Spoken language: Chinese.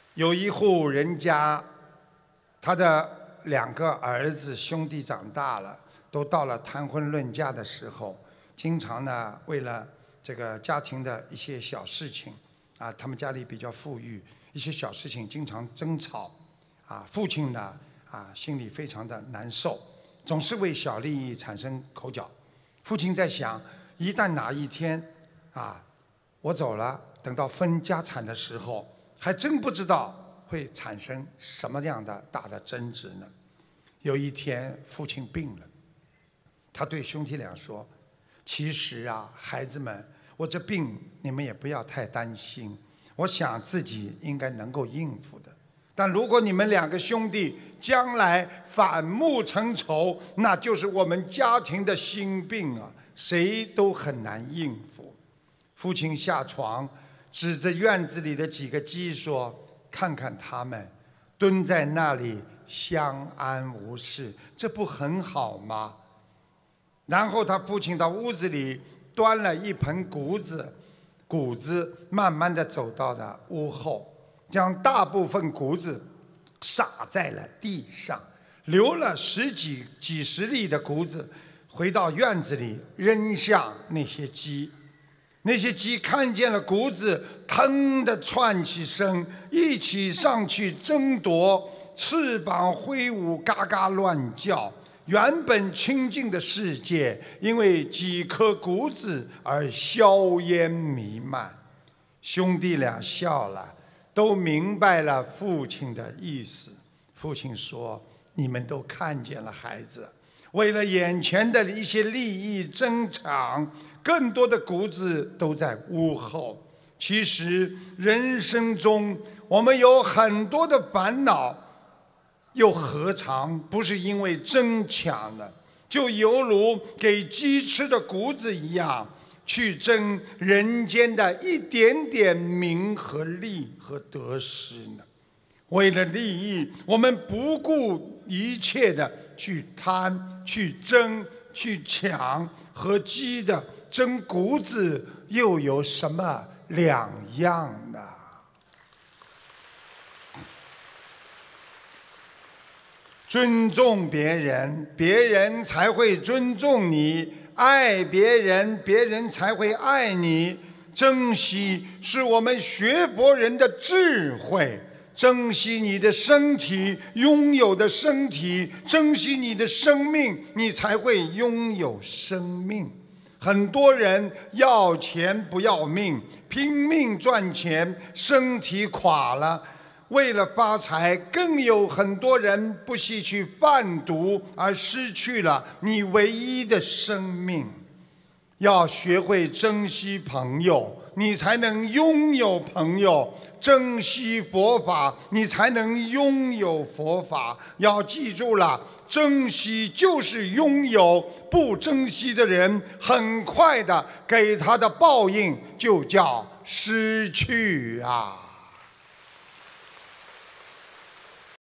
有一户人家，他的2个儿子兄弟长大了，都到了谈婚论嫁的时候，经常呢为了这个家庭的一些小事情，他们家里比较富裕，一些小事情经常争吵，父亲呢心里非常的难受，总是为小利益产生口角。父亲在想，一旦哪一天我走了，等到分家产的时候，还真不知道会产生什么样的大的争执呢。有一天，父亲病了，他对兄弟俩说：“其实孩子们，我这病你们也不要太担心，我想自己应该能够应付的。但如果你们2个兄弟将来反目成仇，那就是我们家庭的心病谁都很难应付。”父亲下床，指着院子里的几个鸡说：“看看他们，蹲在那里相安无事，这不很好吗？”然后他父亲到屋子里端了一盆谷子慢慢地走到了屋后，将大部分谷子撒在了地上，留了几十粒的谷子，回到院子里扔向那些鸡。那些鸡看见了谷子，腾地窜起身，一起上去争夺，翅膀挥舞，嘎嘎乱叫。原本清净的世界，因为几颗谷子而硝烟弥漫。兄弟俩笑了，都明白了父亲的意思。父亲说：“你们都看见了，孩子，为了眼前的一些利益争抢，更多的谷子都在屋后。其实人生中我们有很多的烦恼，又何尝不是因为争抢呢？就犹如给鸡吃的谷子一样，去争人间的一点点名和利和得失呢？为了利益，我们不顾一切的去贪、去争、去抢，和鸡的争谷子又有什么两样呢？尊重别人，别人才会尊重你；爱别人，别人才会爱你。珍惜是我们学佛人的智慧。珍惜你的身体，拥有的身体；珍惜你的生命，你才会拥有生命。很多人要钱不要命，拼命赚钱，身体垮了。为了发财，更有很多人不惜去贩毒，而失去了你唯一的生命。要学会珍惜朋友，你才能拥有朋友；珍惜佛法，你才能拥有佛法。要记住了，珍惜就是拥有，不珍惜的人，很快的给他的报应就叫失去啊。